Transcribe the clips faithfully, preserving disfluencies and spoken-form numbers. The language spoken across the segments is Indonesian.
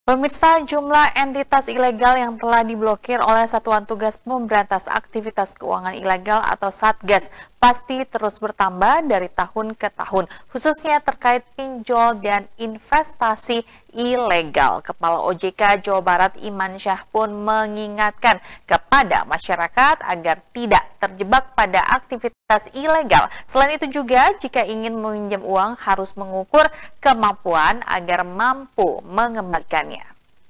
Pemirsa, jumlah entitas ilegal yang telah diblokir oleh Satuan Tugas Pemberantas Aktivitas Keuangan Ilegal atau Satgas pasti terus bertambah dari tahun ke tahun, khususnya terkait pinjol dan investasi ilegal. Kepala O J K Jawa Barat Iman Syah pun mengingatkan kepada masyarakat agar tidak terjebak pada aktivitas ilegal. Selain itu juga, jika ingin meminjam uang harus mengukur kemampuan agar mampu mengembalikannya.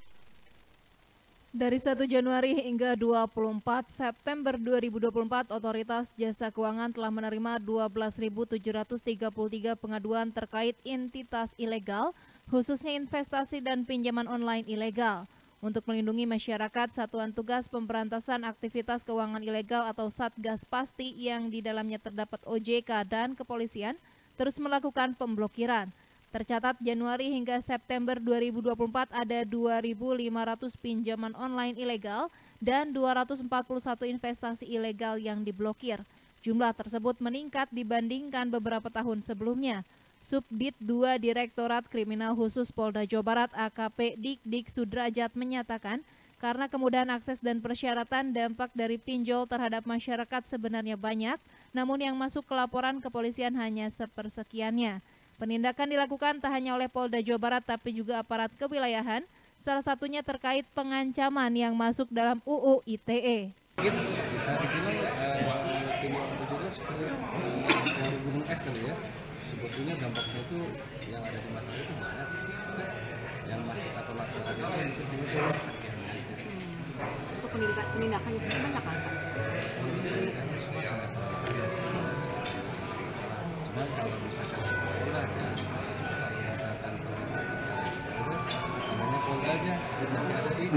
Dari satu Januari hingga dua puluh empat September dua ribu dua puluh empat, Otoritas Jasa Keuangan telah menerima dua belas ribu tujuh ratus tiga puluh tiga pengaduan terkait entitas ilegal, khususnya investasi dan pinjaman online ilegal. Untuk melindungi masyarakat, Satuan Tugas Pemberantasan Aktivitas Keuangan Ilegal atau Satgas Pasti yang di dalamnya terdapat O J K dan kepolisian terus melakukan pemblokiran. Tercatat Januari hingga September dua ribu dua puluh empat ada dua ribu lima ratus pinjaman online ilegal dan dua ratus empat puluh satu investasi ilegal yang diblokir. Jumlah tersebut meningkat dibandingkan beberapa tahun sebelumnya. Subdit dua Direktorat Kriminal Khusus Polda Jawa Barat A K P Dik-Dik Sudrajat menyatakan karena kemudahan akses dan persyaratan, dampak dari pinjol terhadap masyarakat sebenarnya banyak, namun yang masuk ke laporan kepolisian hanya sepersekiannya. Penindakan dilakukan tak hanya oleh Polda Jawa Barat tapi juga aparat kewilayahan, salah satunya terkait pengancaman yang masuk dalam U U I T E. Mungkin bisa dibilang uh, pinjol itu juga seperti uh, gunung es kali ya. Sebetulnya dampaknya itu yang ada di masyarakat itu banyak, seperti yang masuk atau laporan itu mungkin hanya sekian aja. Untuk penindakan penindakannya sendiri banyak kan? Untuk penindakannya semua tidak terlalu banyak sih. Cuman kalau misalkan sekolah jangan salah juga kalau misalkan sekolah karena Polda aja masih ada di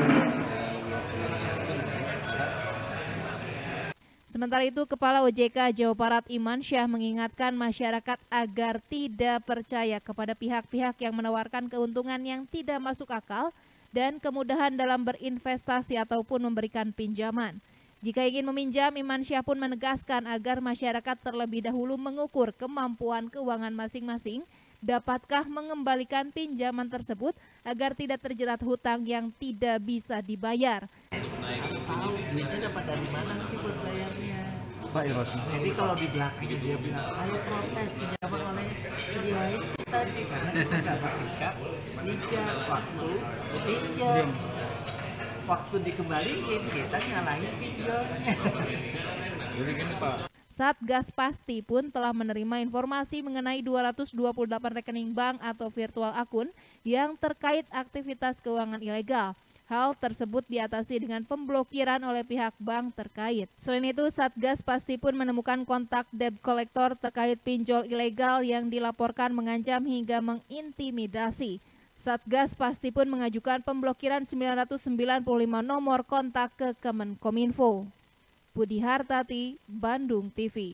Sementara itu, Kepala O J K Jawa Barat Iman Syah mengingatkan masyarakat agar tidak percaya kepada pihak-pihak yang menawarkan keuntungan yang tidak masuk akal dan kemudahan dalam berinvestasi ataupun memberikan pinjaman. Jika ingin meminjam, Iman Syah pun menegaskan agar masyarakat terlebih dahulu mengukur kemampuan keuangan masing-masing, dapatkah mengembalikan pinjaman tersebut agar tidak terjerat hutang yang tidak bisa dibayar. Tahu duitnya dapat dari mana nanti buat bayarnya. Pak Iros. Jadi kalau di belakang dia bilang saya protes pinjaman online, nilai kita sih karena kita nggak bersikap bijak waktu pinjam. Waktu dikembaliin kita nyalahin pinjolnya. Jadi gini Pak. Satgas Pasti pun telah menerima informasi mengenai dua ratus dua puluh delapan rekening bank atau virtual akun yang terkait aktivitas keuangan ilegal. Hal tersebut diatasi dengan pemblokiran oleh pihak bank terkait. Selain itu, Satgas Pasti pun menemukan kontak debt collector terkait pinjol ilegal yang dilaporkan mengancam hingga mengintimidasi. Satgas Pasti pun mengajukan pemblokiran sembilan ratus sembilan puluh lima nomor kontak ke Kemenkominfo. Budi Hartati, Bandung T V.